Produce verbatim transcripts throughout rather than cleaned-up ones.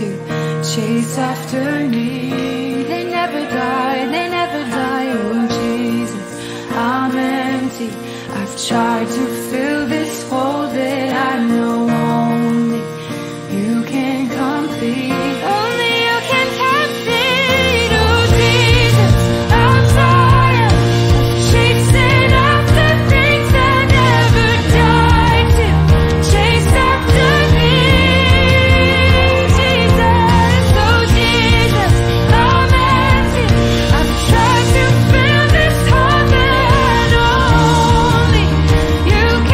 to chase after me. They never die, they never die. Oh Jesus, I'm empty. I've tried to fill this hole that I know only you can complete. Only you can complete. Oh Jesus, I'm tired of chasing after things that never die to chase after me. Jesus, oh Jesus, I'm empty. I've tried to fill this hole that only you can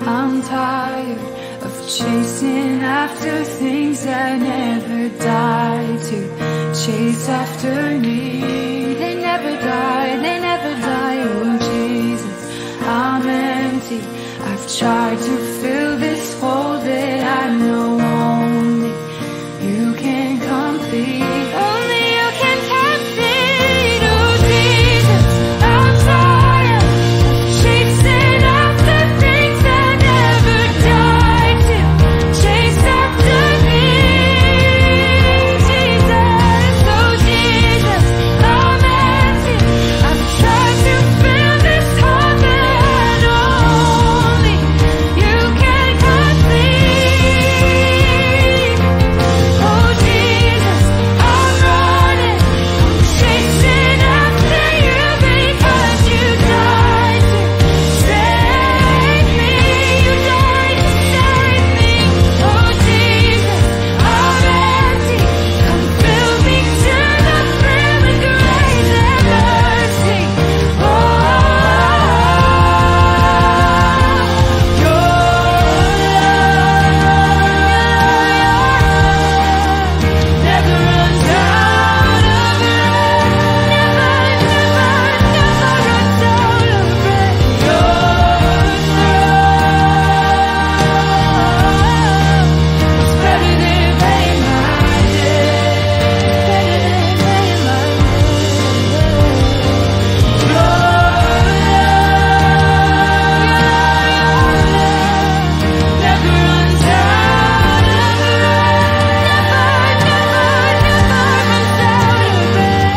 I'm tired of chasing after things that never die. To chase after me, they never die, they never die. Oh Jesus, I'm empty. I've tried to fill this hole that I know only you can complete. Only you can complete. Oh Jesus, I'm tired of chasing after things that never die. To chase after me, Jesus. Oh Jesus, I'm empty. I've tried to fill this hole that only you can complete. Oh Jesus, I'm running, I'm chasing after you because you died to save me. You died to save me. Oh Jesus, I'm empty. Come fill me to the brim with grace and mercy. Oh, your love never runs out of breath. Never, never, never runs out of breath. Your love is better than paying my debt. Better than paying my debt. Your love never runs out of breath. Never, never, never runs out of breath.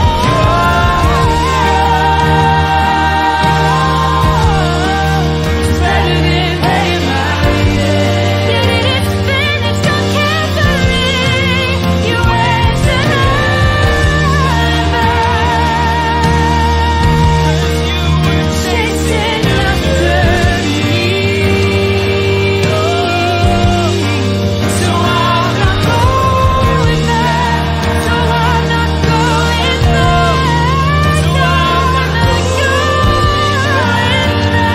It's better than paying my debt. Did it, it's finished on Calvary. You went to heaven. Chasing after me. So I'm not going back. So I'm not going back. So I'm not going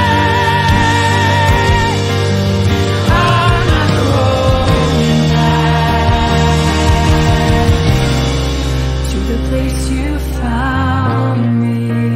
back. I'm not going back to the place you found me.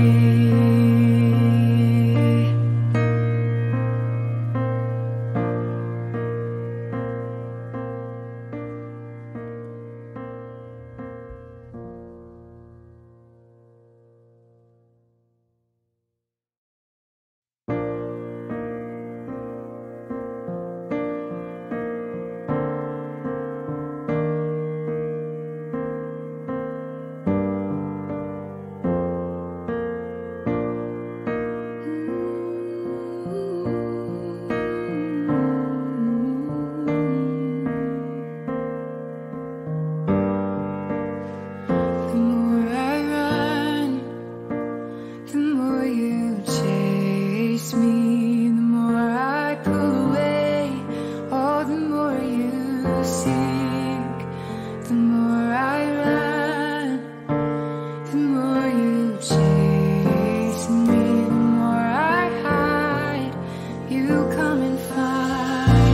The more I run, the more you chase me. The more I pull away, oh, the more you seek. The more I run, the more you chase me. The more I hide, you come and find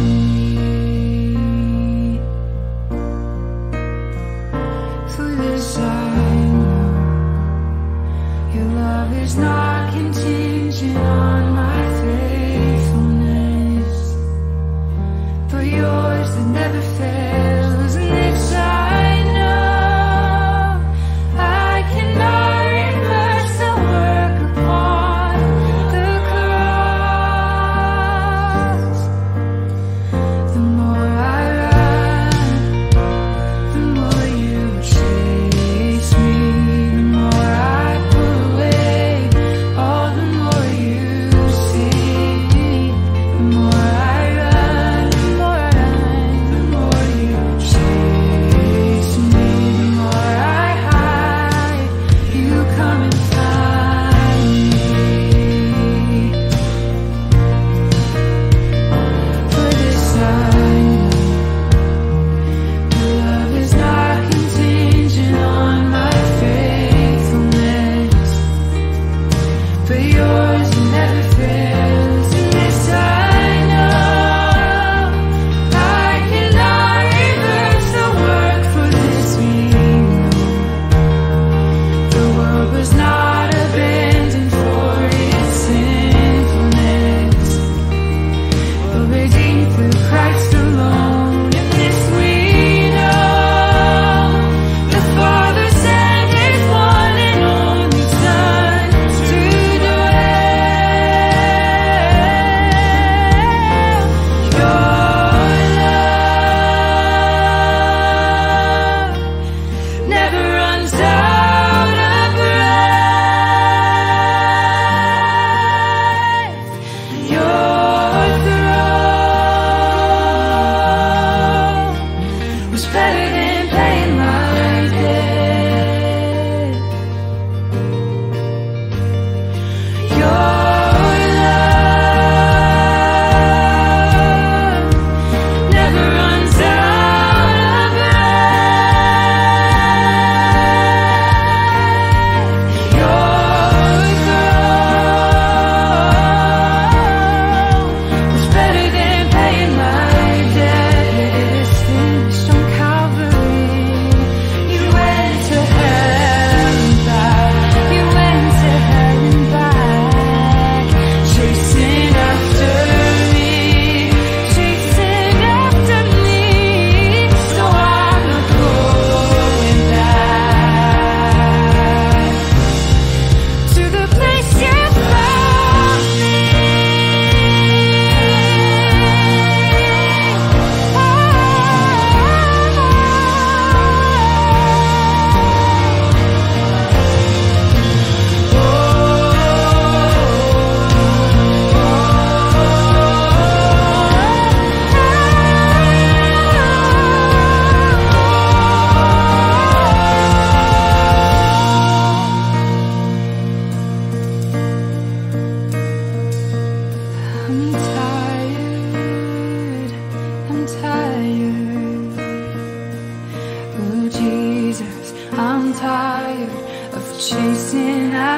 me. For this I know, your love is not contingent on my faithfulness, but yours that never fails. And this I know, I cannot reverse the work upon the cross. The more I run, the more you chase me. The more I pull away, oh, the more you seek. The more I run, the more I run, the more you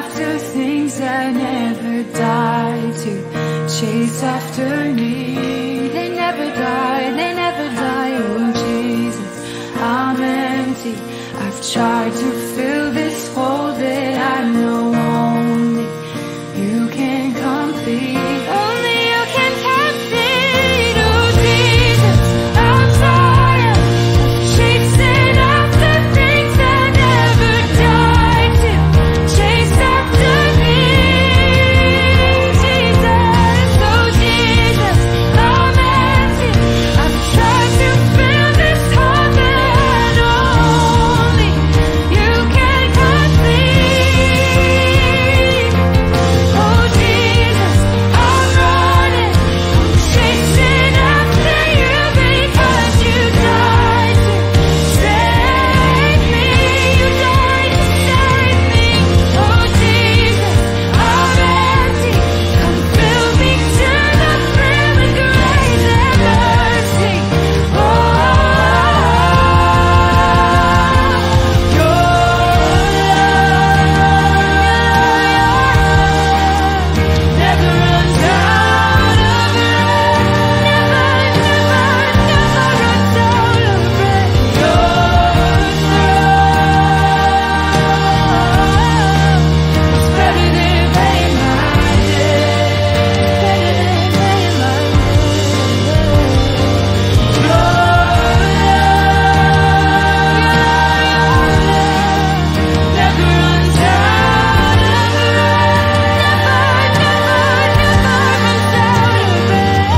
after things that never die, to chase after me. They never die, they never die. Oh Jesus, I'm empty. I've tried to fill this hole that I know only you can complete. Only you can complete. Oh Jesus, I'm tired of chasing after things that never die, to chase after me. Jesus, oh Jesus, I'm empty. I've tried to fill this hole that only you can complete. Oh Jesus, I'm running, chasing after you because you died to save me. You died to save me. Oh Jesus, I'm empty. Come fill me to the brim with grace and mercy. Oh, your love never runs out of breath. Never, never, never runs out of breath. Your love is better than paying my debt. Better than paying my debt. Your love never runs out of breath. Never, never, never runs out of breath.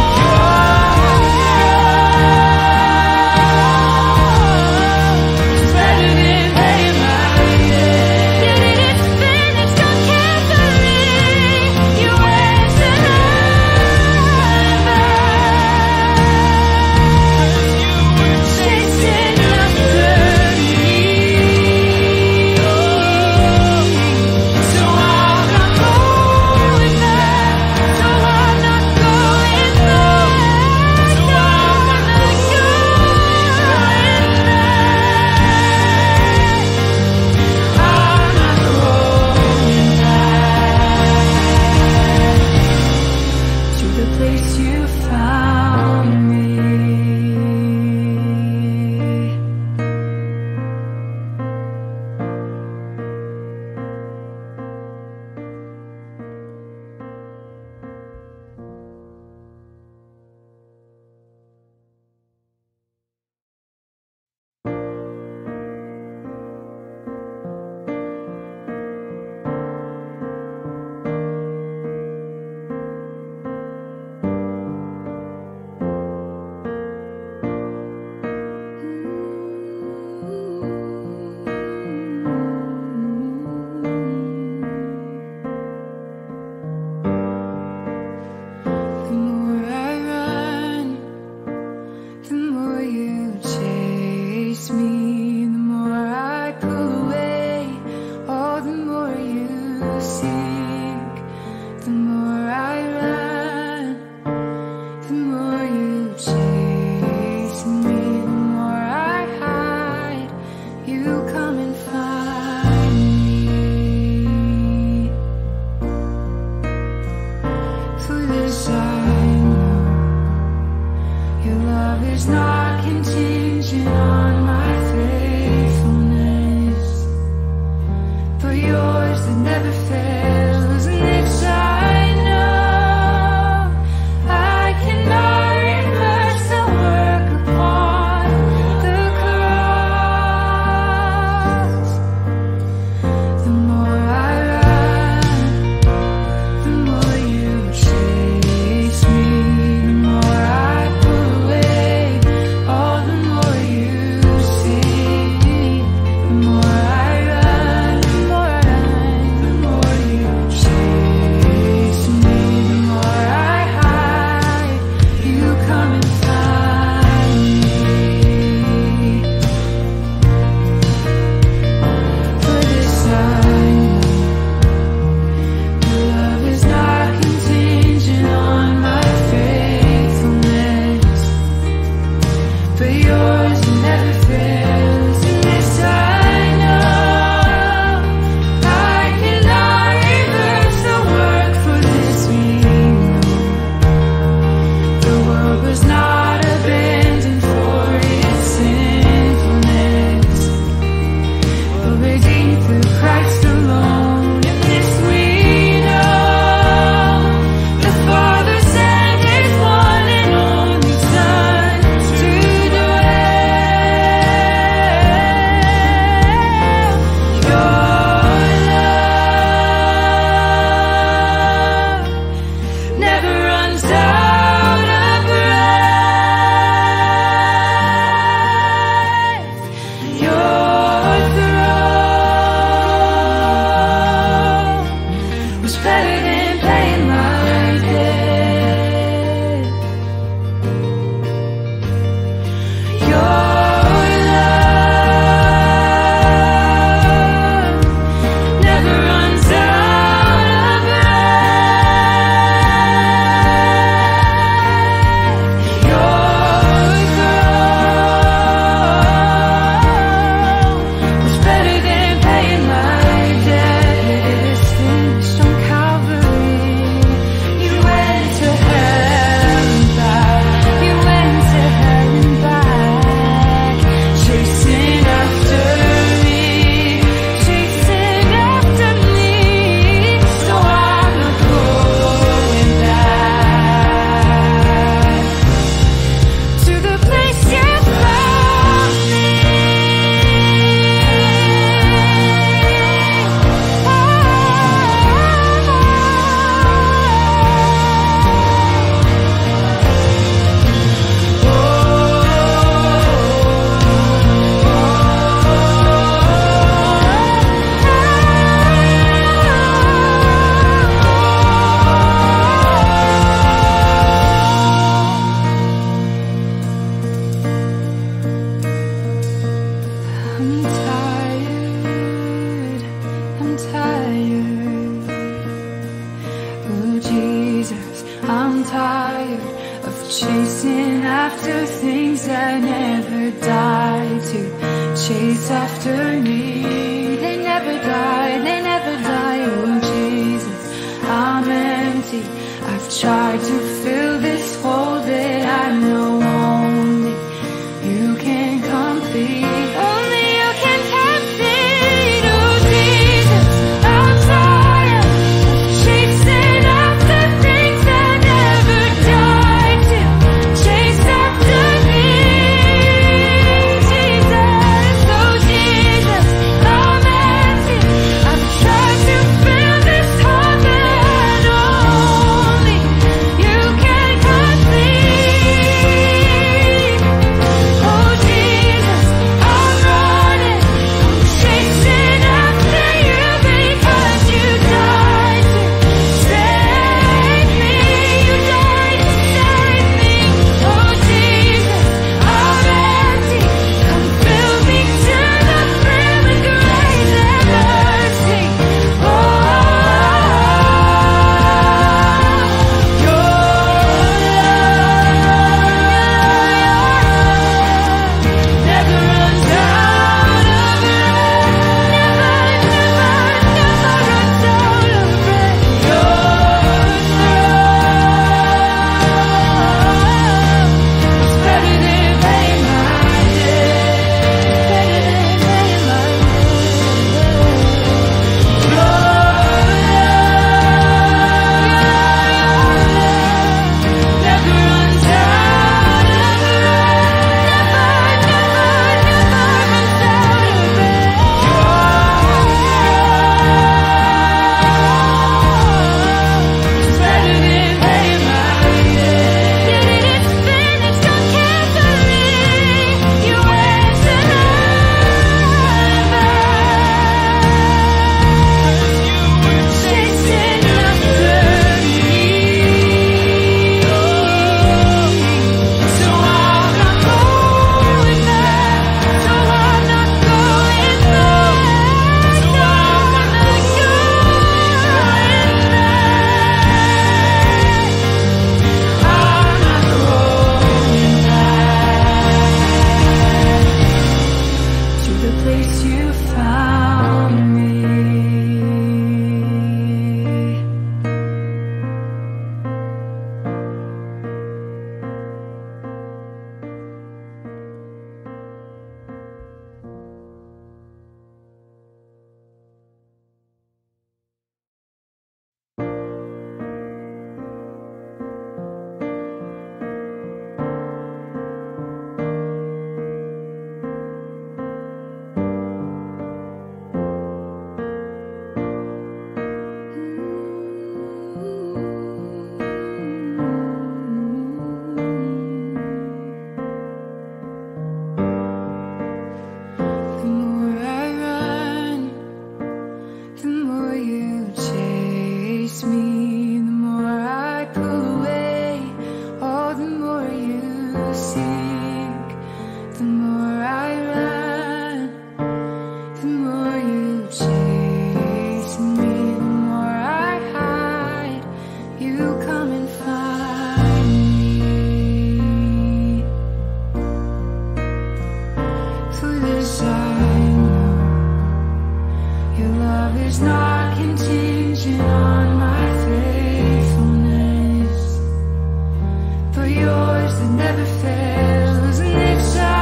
It's better than paying my debt. Did it, it's finished, don't care for me. You went to heaven. You were chasing after me. So I'm not going back. So I'm not going back. So I'm not going back. I'm not going back to the place you found me. The more I run, the more you chase me. The more I pull away, oh, the more you seek. The more I run, the more you chase me. The more I hide, you come and find me. For this I know, your love is not contingent on my faithfulness, but yours that never fails. And this I know, I cannot reverse the work upon the cross. The more I run, the more you chase me. The more I pull away, oh, the more you see. The more I run, the more I run, the more you chase. chasing after things that never die, to chase after me. They never die, they never die. Oh Jesus, I'm empty. I've tried to fill this hole that I know only you can complete. Only you can complete. Oh Jesus, I'm tired of chasing after things that never die, to chase after me. Jesus, oh Jesus, I'm empty. I've tried to fill this hole that I know only you can complete. Oh Jesus, I'm running, I'm chasing after you because you died to save me. You died to save me. Oh Jesus, I'm empty. Come fill me to the brim with grace and mercy. Oh, your love never runs out of breath. Never, never, never runs out of breath. Your love is better than paying my debt. Better than paying my debt. Your love never runs out of breath. Never, never, never runs out of breath. It's better than paying my debt. Did it, it's finished on Calvary. You went to heaven. Chasing after me. So I'm not going back. So I'm not going back. So I'm not going back. I'm not going back to the place you found me. The more I run, the more you chase me. The more I pull away, oh, the more you seek. The more I run, the more you chase me. The more I hide, you come and find me. For this I know, your love is not contingent on my faithfulness, but yours that never fails. And this I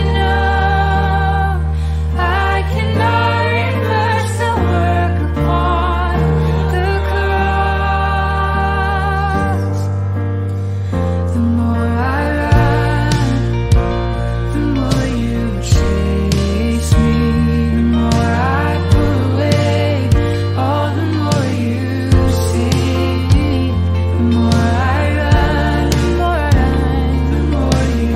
know, I cannot reverse the work upon the cross. The more I run, the more you chase me. The more I pull away, oh, the more you see. The more I run, the more I run, the more you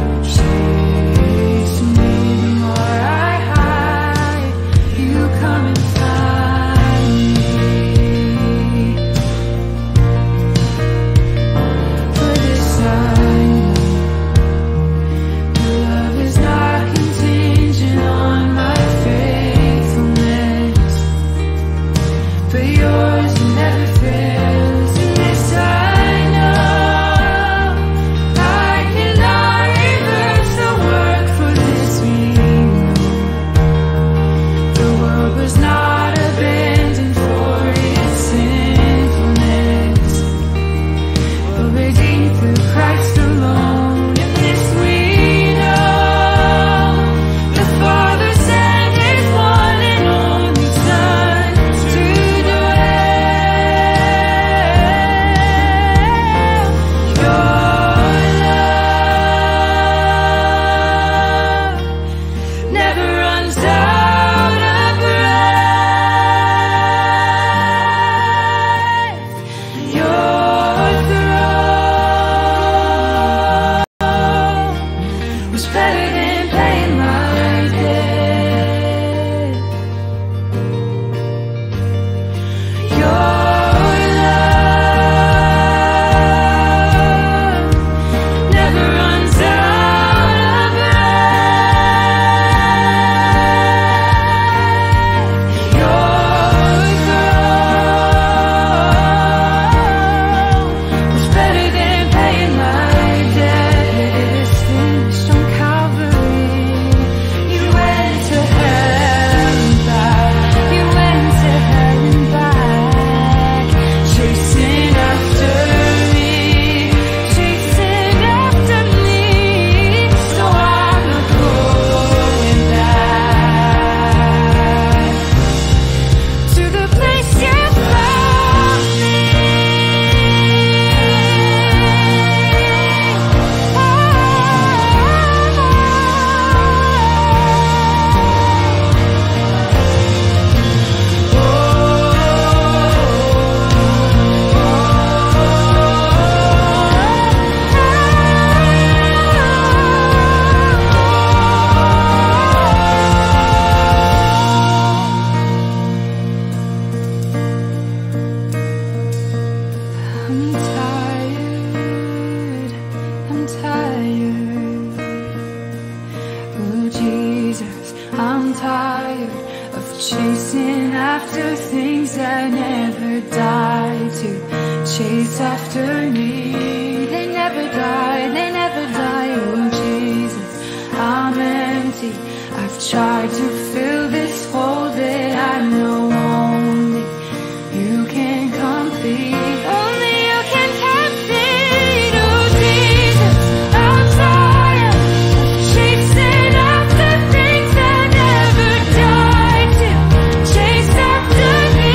tired. Oh Jesus, I'm tired of chasing after things that never die. To chase after me, they never die, they never die. Oh Jesus, I'm empty. I've tried to fill this hole that I know only you can complete. Only you can complete. Oh Jesus, I'm tired of chasing after things that never die. To chase after me,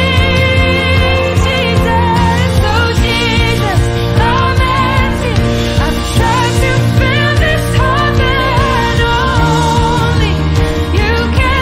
Jesus. Oh Jesus, I'm empty. I've tried to fill this hole that I know only you can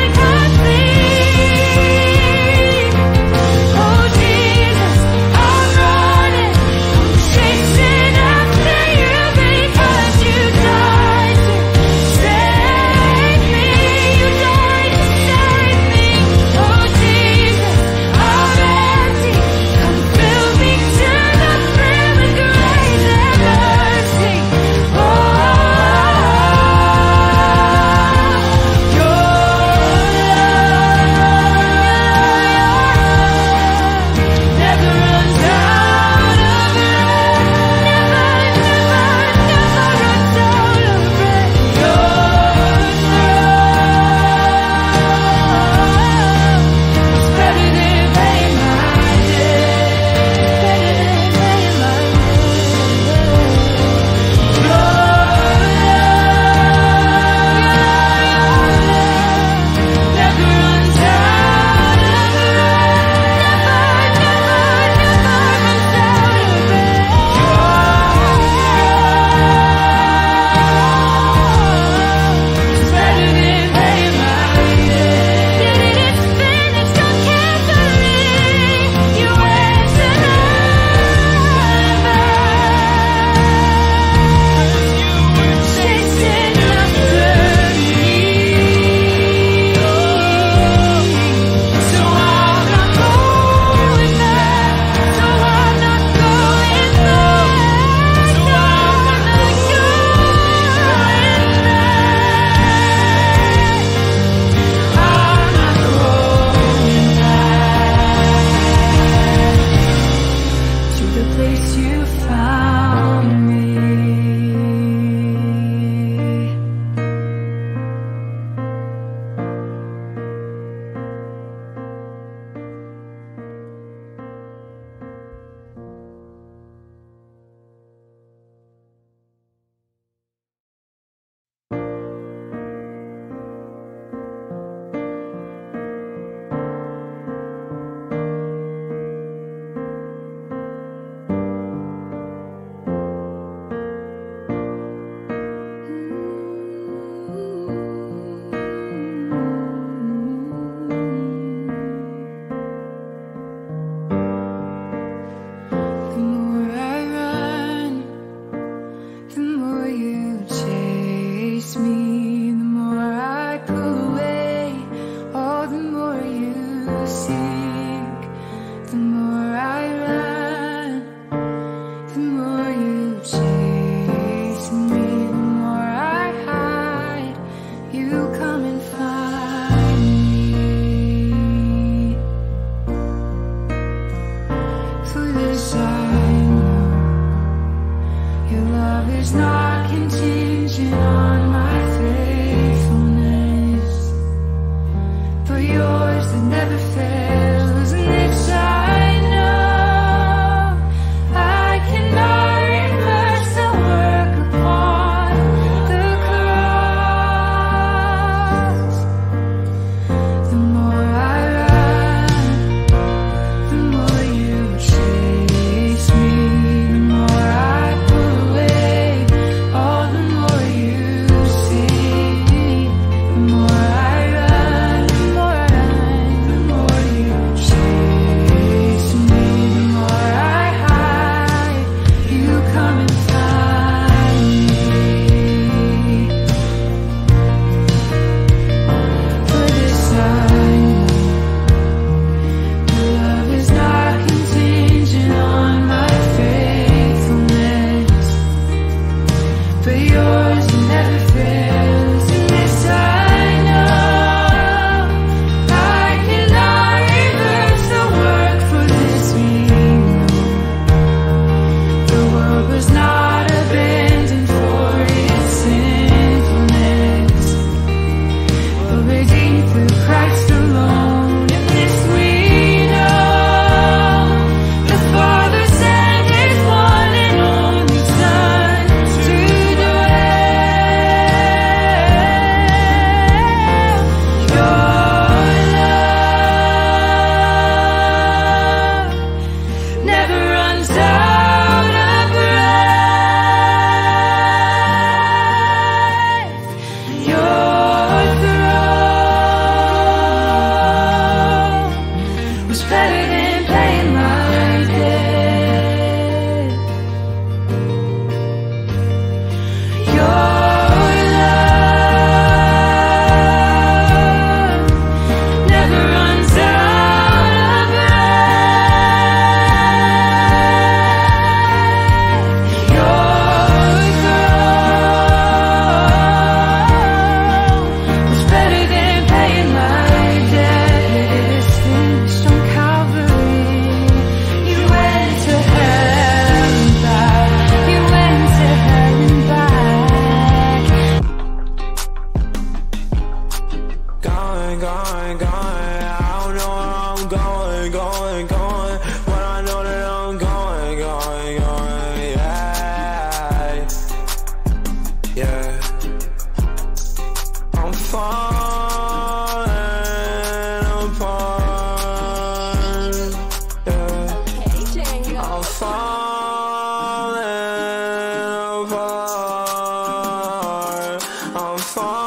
but yours never fails. And this I know, I cannot reverse the work for this we know. The world was not abandoned for its sinfulness, but redeemed through Christ alone. And this we know, the Father sent His one and only Son to dwell. Your love never runs out of breath. Your throne was better than paying my debt. Your love never runs out of breath. Your throne was better than paying my debt. It is finished on Calvary. You went to hell and back. You went to hell and back. Going, going, going, I don't know where I'm going, going, going, but I know that I'm going, going, going, yeah, yeah. I'm falling apart, yeah. I'm falling apart, I'm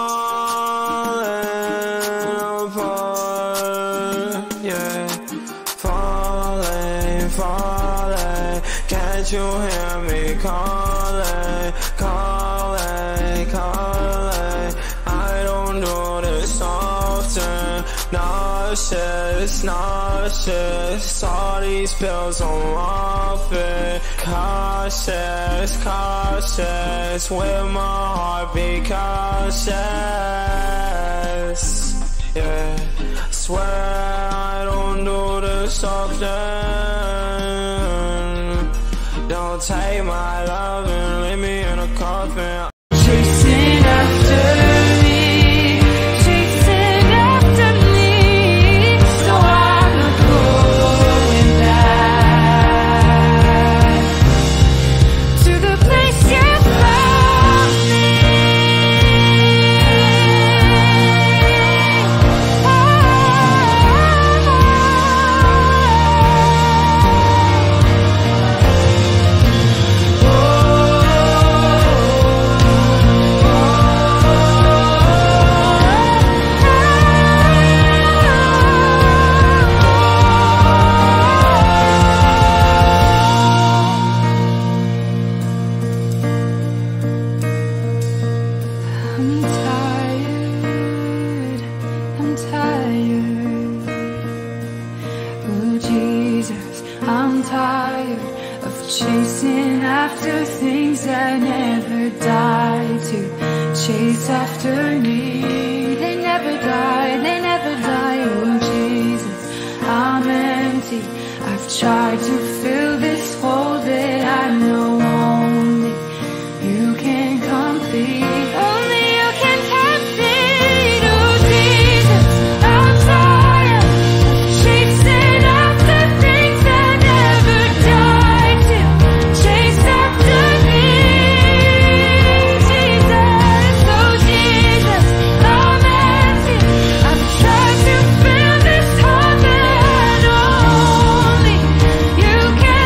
falling apart, yeah. Falling, falling, can't you hear me calling, calling, calling? I don't do this often. Nauseous, nauseous, all these pills I'm off it. Cautious, cautious, with my heart be cautious, yeah. Swear I don't do this often. Don't take my love and leave me in a coffin. Chasing after me, chasing after me, so I'm not going back to the place you found me. I'm tired, I'm tired, oh Jesus, I'm tired of chasing after things that never die to chase after me. They never die, they never die, oh Jesus, I'm empty. I've tried to fill this hole that I know only you can complete. Only you can complete, oh Jesus, I'm tired of chasing after things that never die to chase after me. Jesus, oh Jesus, I'm empty. I've tried to fill this hole that only you can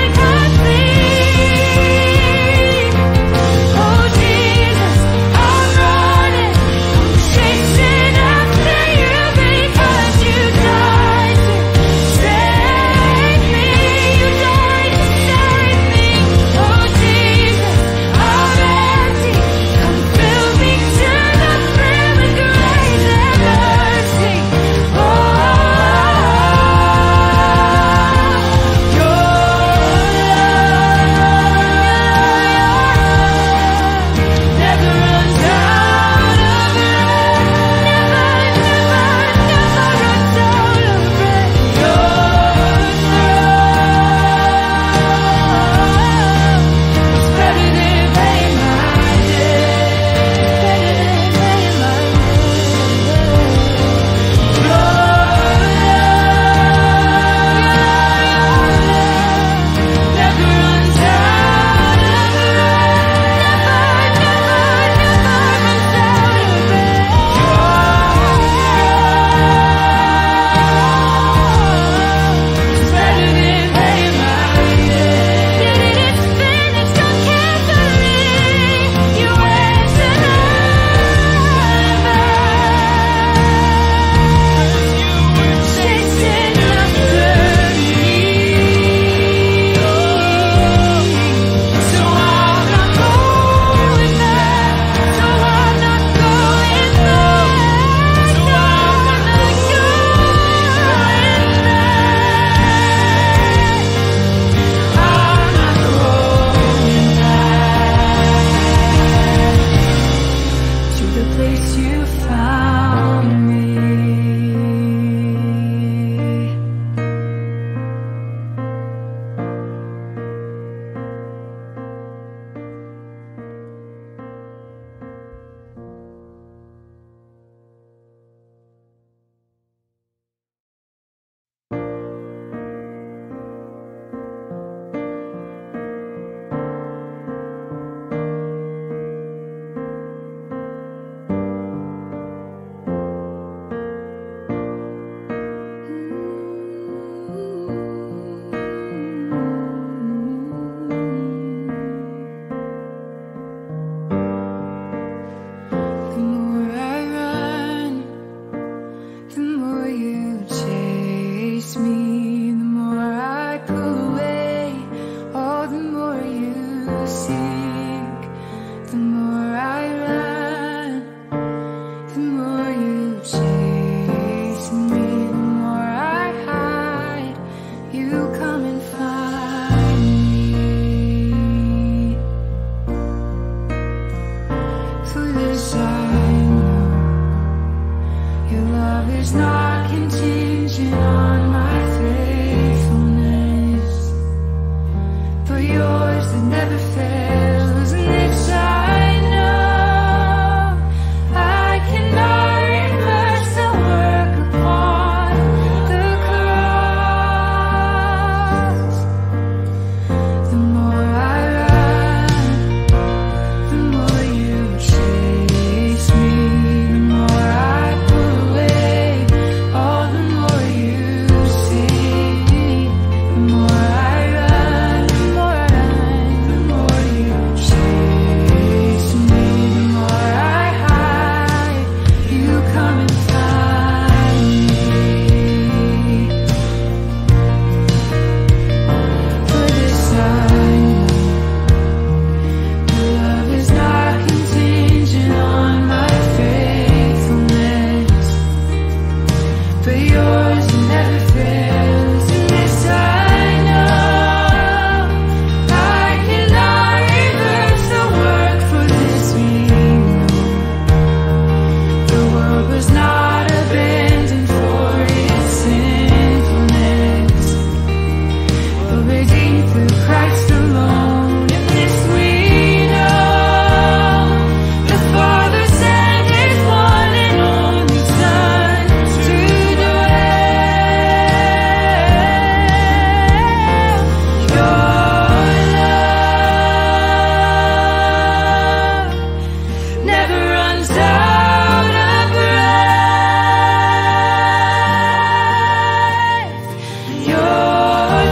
is not contingent on my faithfulness, but yours that never fails. And this I know, I cannot reverse the work upon the cross. The more I run, the more you chase me. The more I pull away, all the more you see. The more I run, the more I run, the more you chase me. The more I hide, you come and find me. For this I know, your love is not contingent on my faithfulness, but yours never fails. And this I know, I cannot reverse the work. For this we know, the world was not abandoned for its sinfulness, but redeemed through Christ alone. And this we know, the Father sent His one and only Son to dwell. Your love never runs out of breath. Your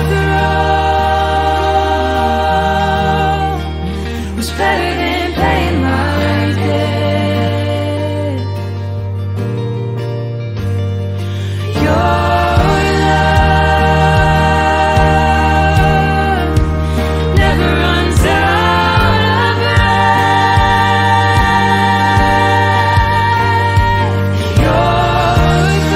throne was better than paying my debt. Your love never runs out of breath. Your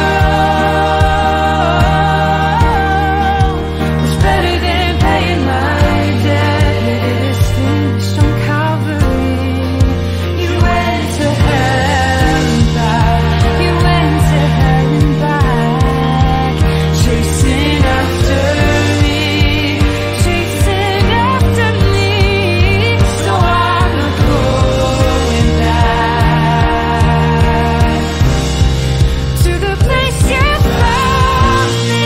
throne was better than paying my debt. It is finished on Calvary. You went to hell and back. You went to hell and back, chasing after me, chasing after me. So I'm not going back to the place you found me.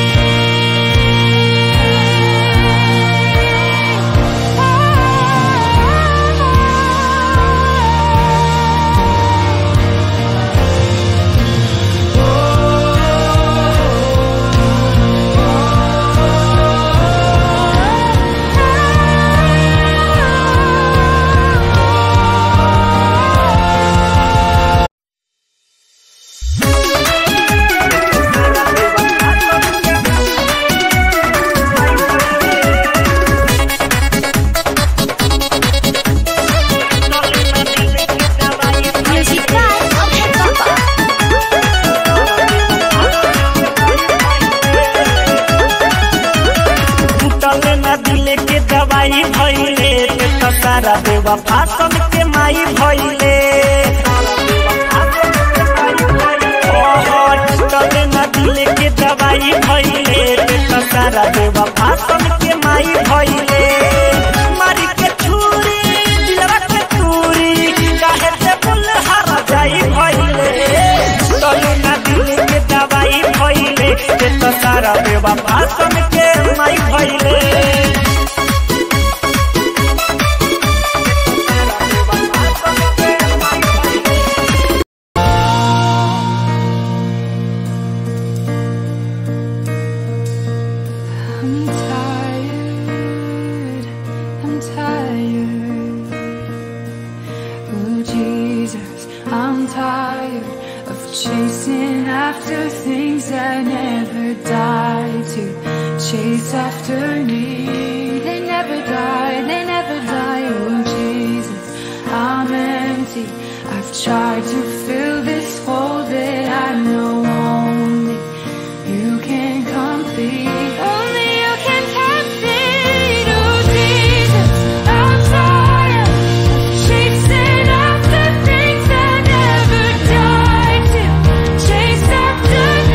टूटले ना दिल के दवाई भइले, तो सारा बेवफा सन के माई भइले। ओहो, टूटले ना दिल के दवाई भइले, तो सारा बेवफा सन के माई भइले। मारी के छुरी दिलवा के चूरी, काहे से बुलहर जाई भइले। टूटले ना दिल के दवाई भइले, तो सारा बेवफा सन के माई भइले। I'm tired, I'm tired. Oh Jesus, I'm tired of chasing after things that never die. To chase after me, they never die, they never die. Oh Jesus, I'm empty. I've tried to fill this hole that I know only you can complete. Only you can complete. Oh Jesus, I'm tired of chasing after things that never die. To chase after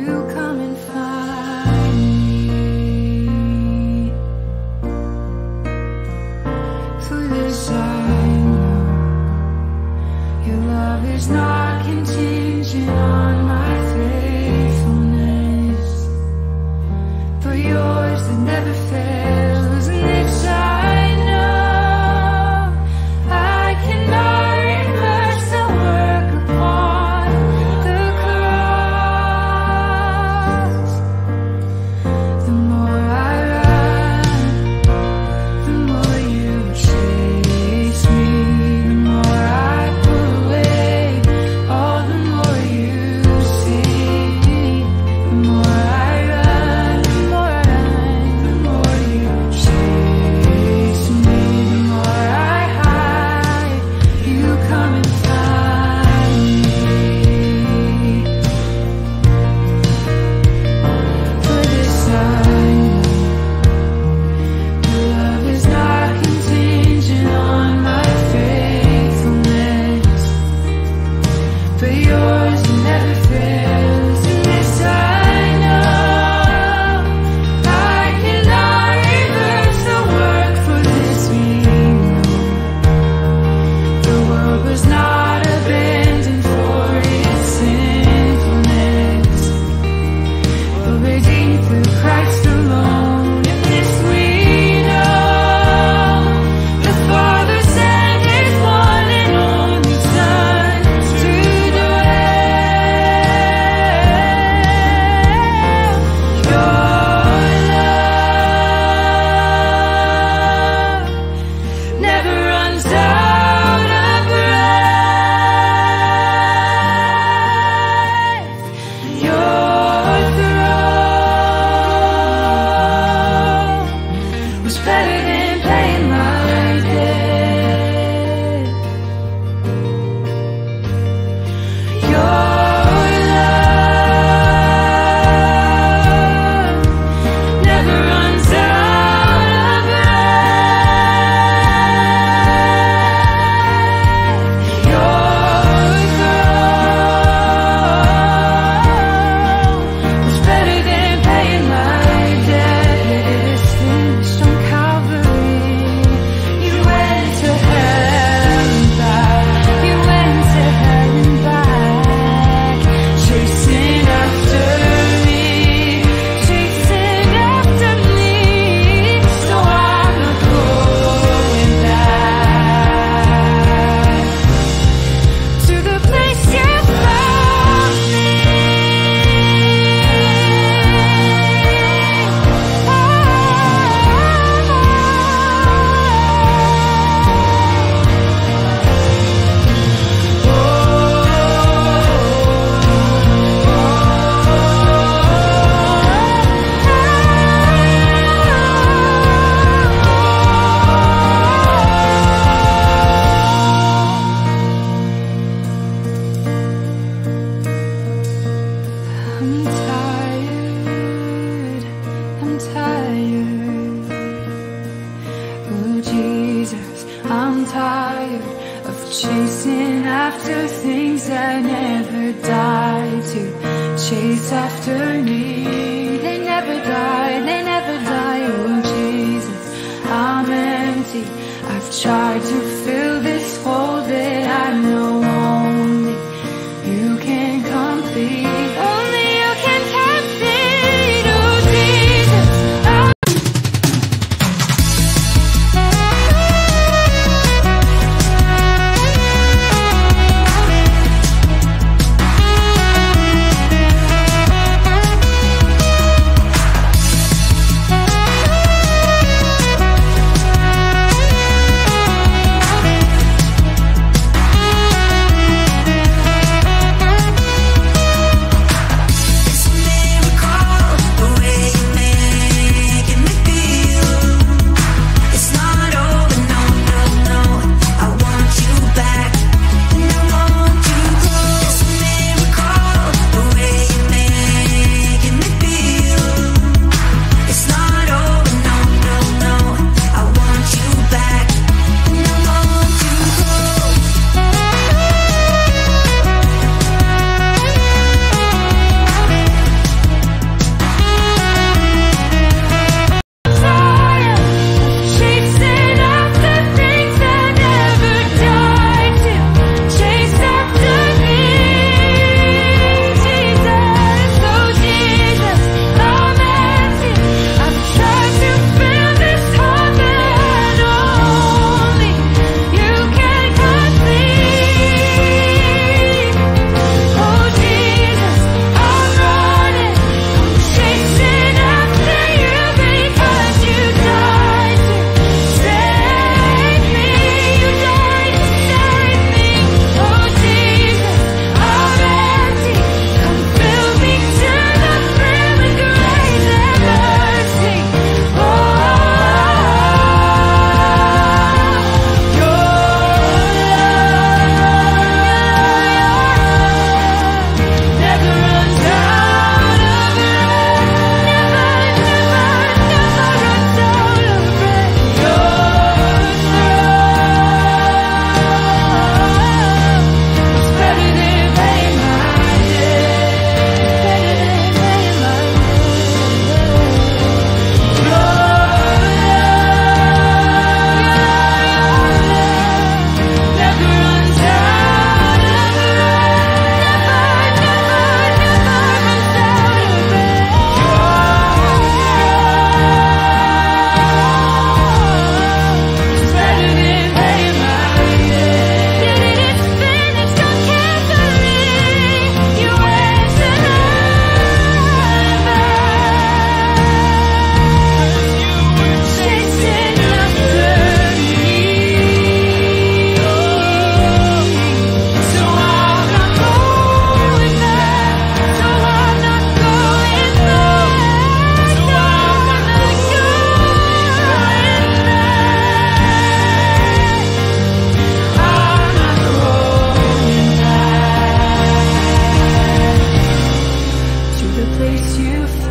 you come and find me. For this I know, your love is not contingent on my faithfulness, but yours that never fails. And this I know, I cannot reverse the work upon the cross. The more I run, the more you chase me. The more I pull away, all the more you see. The more I run, the more I run, the more you chase me. The more I hide, you come and find me. For this I know, your love is not contingent on my faithfulness, but yours never fails. And this I know, I cannot reverse the work. For this we know, the world was not abandoned for its sinfulness, but redeemed through Christ alone. And this we know, the Father sent His one and only Son to dwell. Your love never runs out of breath. Your throne was better than paying my debt. Your love never runs out of breath. Your throne was better than paying my debt. It is finished on Calvary. You went to hell and back. You went to hell and back, chasing after me, chasing after me. So I'm not going back to the place you found me. I'm tired, I'm tired. Oh Jesus, I'm tired of chasing after things that never die. To chase after me, they never die, they never die. Oh Jesus, I'm empty. I've tried to fill this hole that I know only you can complete. Only you can complete. Oh Jesus, I'm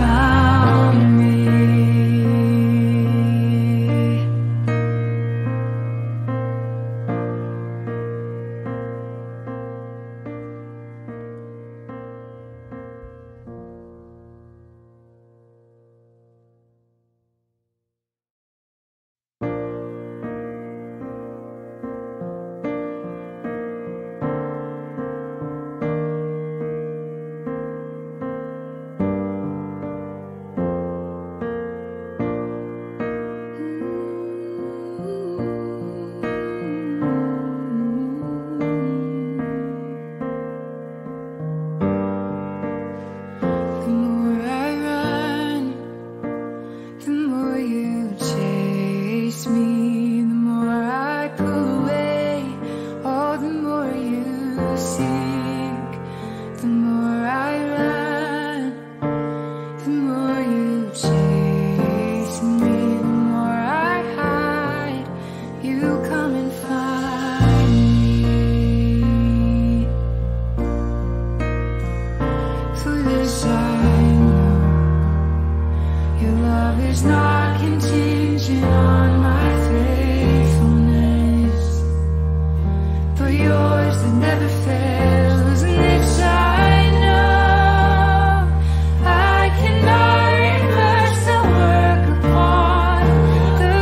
found me. It's not contingent on my faithfulness, but yours that never fails. And this I know, I cannot reverse the work upon the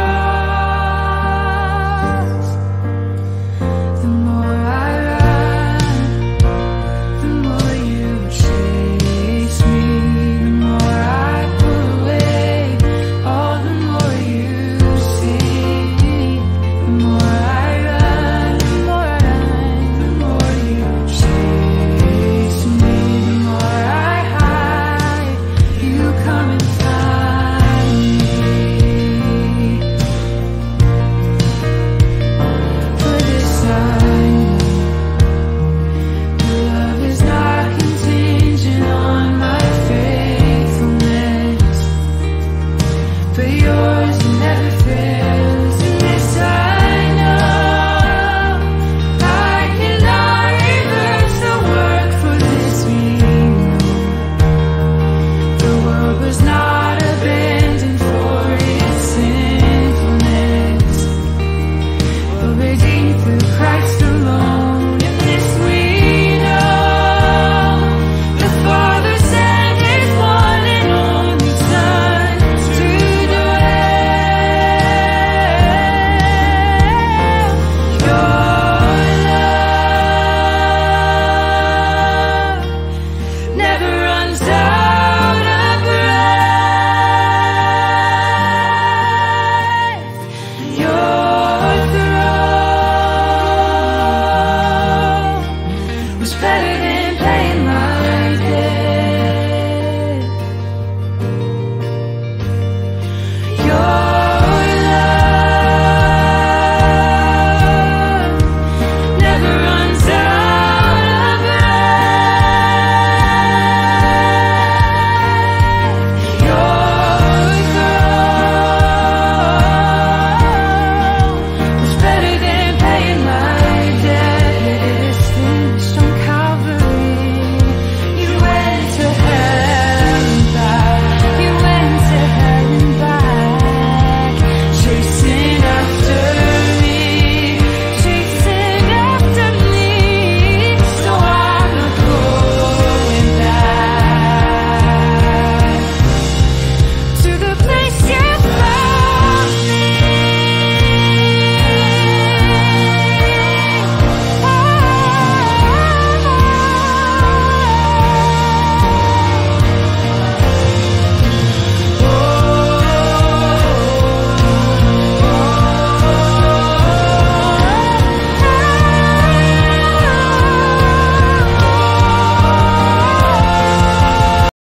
cross. The more I run, the more you chase me, the more I pull away, all the more you see. The more I run, the more I run, the more you chase me, the more I hide, you come and